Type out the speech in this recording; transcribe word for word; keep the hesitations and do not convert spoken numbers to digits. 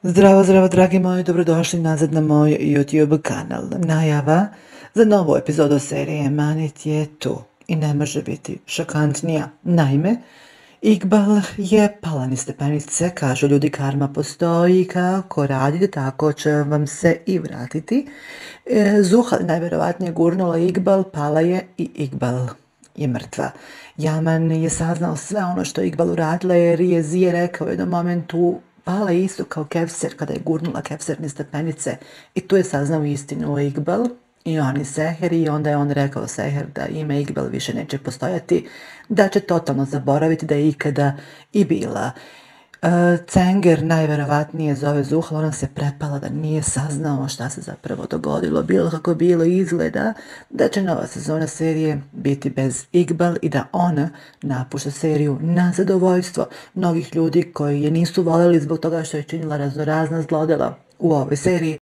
Zdravo, zdravo, dragi moji, dobrodošli nazad na moj YouTube kanal. Najava za novu epizodu serije Manit je tu i ne može biti šokantnija. Naime, Iqbal je pala niz stepenice, kažu ljudi karma postoji, kako radite tako će vam se i vratiti. E, Zuhal najvjerovatnije gurnula Iqbal, pala je i Iqbal je mrtva. Yaman je saznao sve ono što je Iqbal uradila jer je Zije rekao u jednom momentu pala je isto kao Kevser kada je gurnula Kevser niz stepenice i tu je saznao istinu o Iqbal i oni Seher i onda je on rekao Seher da ime Iqbal više neće postojati, da će totalno zaboraviti da je ikada i bila. Uh, Cenger najverovatnije zove Zuhal, ona se prepala da nije saznao šta se zapravo dogodilo. Bilo kako bilo izgleda da će nova sezona serije biti bez Iqbal i da ona napušta seriju na zadovoljstvo mnogih ljudi koji je nisu voljeli zbog toga što je činila raznorazna zlodela u ovoj seriji.